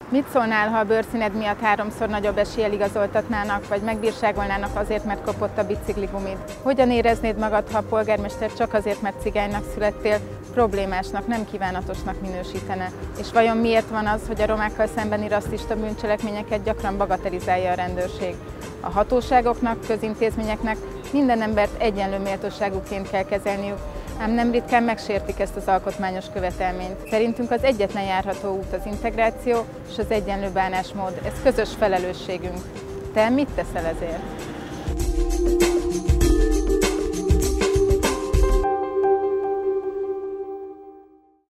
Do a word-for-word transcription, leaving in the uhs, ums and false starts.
Mit szólnál, ha a bőrszíned miatt háromszor nagyobb eséllyel igazoltatnának, vagy megbírságolnának azért, mert kopott a bicikligumid? Hogyan éreznéd magad, ha a polgármester csak azért, mert cigánynak születtél, problémásnak, nem kívánatosnak minősítene? És vajon miért van az, hogy a romákkal szembeni rasszista bűncselekményeket gyakran bagatelizálja a rendőrség? A hatóságoknak, közintézményeknek minden embert egyenlő méltóságúként kell kezelniük, ám nem ritkán megsértik ezt az alkotmányos követelményt. Szerintünk az egyetlen járható út az integráció és az egyenlő bánásmód. Ez közös felelősségünk. Te mit teszel ezért?